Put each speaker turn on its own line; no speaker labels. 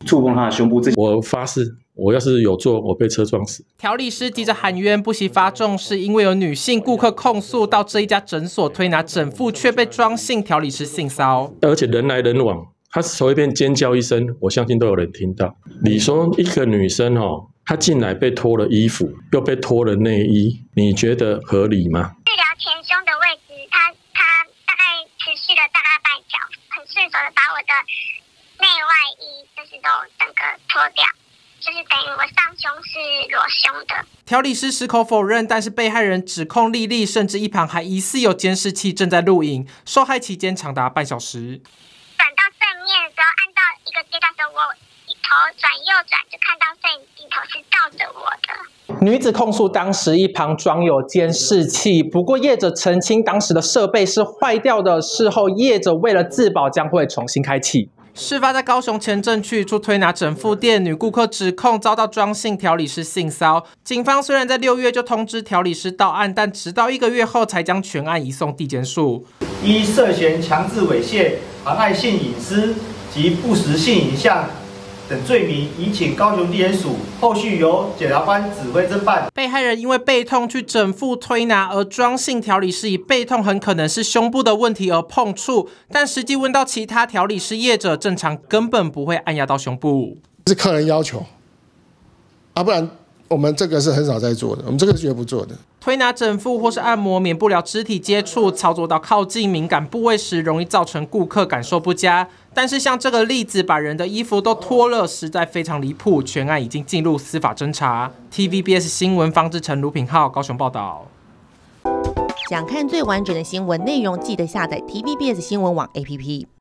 触碰她的胸部。
我发誓，我要是有做，我被车撞死。
调理师急着喊冤，不惜发重是因为有女性顾客控诉到这一家诊所推拿整复，却被庄姓调理师性骚，
而且人来人往，她随便尖叫一声，我相信都有人听到。你说一个女生她进来被脱了衣服，又被脱了内衣，你觉得合理吗？
治疗前胸的位置，他大概持续了大概半小时，很顺手的把我的内外衣就是都整个脱掉。就是等于我上胸是裸胸的。
调理师矢口否认，但是被害人指控莉莉，甚至一旁还疑似有监视器正在录影。受害期间长达半小时。
转到正面的时候，按到一个阶段的时候，我头转右转，就看到摄影镜头是照着我的。
女子控诉当时一旁装有监视器，不过业者澄清当时的设备是坏掉的，事后业者为了自保将会重新开启。事发在高雄前镇区一处推拿整复店，女顾客指控遭到庄姓调理师性骚。警方虽然在6月就通知调理师到案，但直到1个月后才将全案移送地检署。
依涉嫌强制猥亵、妨害性隐私及不实性影像等罪名，移请高雄地检署后续由检察官指挥侦办。
被害人因为背痛去整复推拿，而庄姓调理师以背痛很可能是胸部的问题而碰触，但实际问到其他调理师业者，正常根本不会按压到胸部。
是客人要求不然我们这个是很少在做的，我们这个是绝不做的。
推拿整复或是按摩，免不了肢体接触，操作到靠近敏感部位时，容易造成顾客感受不佳。但是像这个例子，把人的衣服都脱了，实在非常离谱。全案已经进入司法侦查。TVBS 新闻方志成、卢品浩高雄报道。
想看最完整的新闻内容，记得下载 TVBS 新闻网 APP。